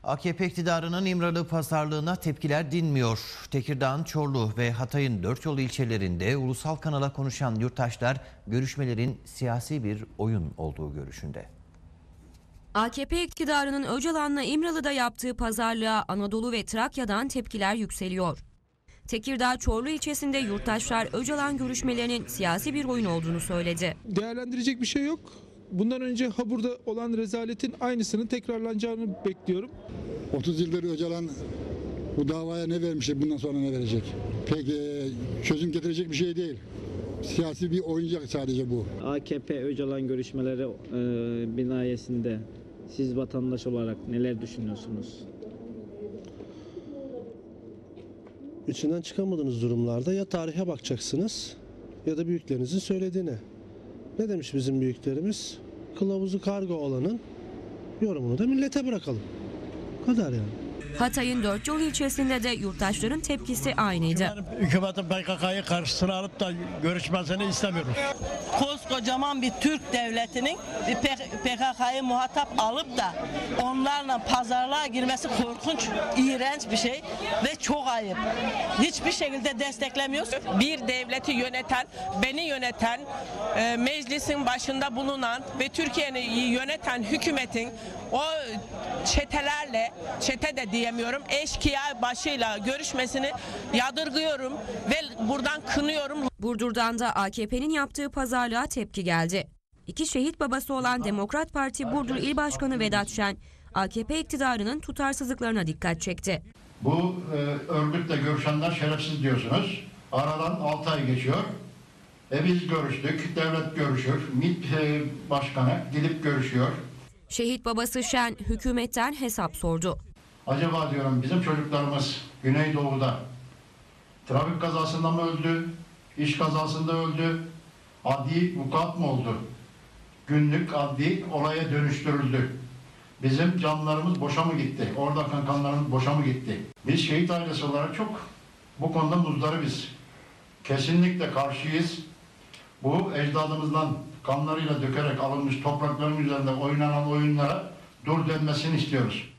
AKP iktidarının İmralı pazarlığına tepkiler dinmiyor. Tekirdağ'ın Çorlu ve Hatay'ın Dörtyol ilçelerinde ulusal kanala konuşan yurttaşlar görüşmelerin siyasi bir oyun olduğu görüşünde. AKP iktidarının Öcalan'la İmralı'da yaptığı pazarlığa Anadolu ve Trakya'dan tepkiler yükseliyor. Tekirdağ Çorlu ilçesinde yurttaşlar Öcalan görüşmelerinin siyasi bir oyun olduğunu söyledi. Değerlendirecek bir şey yok. Bundan önce Habur'da olan rezaletin aynısının tekrarlanacağını bekliyorum. 30 yıldır Öcalan bu davaya ne vermiş, bundan sonra ne verecek? Peki çözüm getirecek bir şey değil. Siyasi bir oyuncak sadece bu. AKP Öcalan görüşmeleri binayesinde siz vatandaş olarak neler düşünüyorsunuz? İçinden çıkamadığınız durumlarda ya tarihe bakacaksınız ya da büyüklerinizin söylediğine. Ne demiş bizim büyüklerimiz? Kılavuzu karga olanın yorumunu da millete bırakalım. Bu kadar yani. Hatay'ın Dörtyol ilçesinde de yurttaşların tepkisi aynıydı. Hükümetin PKK'yı karşısına alıp da görüşmesini istemiyoruz. Koskocaman bir Türk devletinin PKK'yı muhatap alıp da onlarla pazarlığa girmesi korkunç, iğrenç bir şey ve çok ayıp. Hiçbir şekilde desteklemiyoruz. Bir devleti yöneten, beni yöneten, meclisin başında bulunan ve Türkiye'yi yöneten hükümetin o çetelerle, çete de diyemiyorum, eşkıya başıyla görüşmesini yadırgıyorum ve buradan kınıyorum. Burdur'dan da AKP'nin yaptığı pazarlığa tepki geldi. İki şehit babası olan Demokrat Parti Burdur İl Başkanı Vedat Şen, AKP iktidarının tutarsızlıklarına dikkat çekti. Bu örgütle görüşenler şerefsiz diyorsunuz. Aradan 6 ay geçiyor. Biz görüştük, devlet görüşür, MİT başkanı gidip görüşüyor. Şehit babası Şen hükümetten hesap sordu. Acaba diyorum bizim çocuklarımız Güneydoğu'da trafik kazasında mı öldü, iş kazasında öldü, adli vukuat mı oldu? Günlük adli olaya dönüştürüldü. Bizim canlarımız boşa mı gitti? Orada akan kanlarımız boşa mı gitti? Biz şehit ailesi olarak çok bu konuda muzdaribiz. Kesinlikle karşıyız. Bu ecdadımızdan kanlarıyla dökerek alınmış toprakların üzerinde oynanan oyunlara dur denmesini istiyoruz.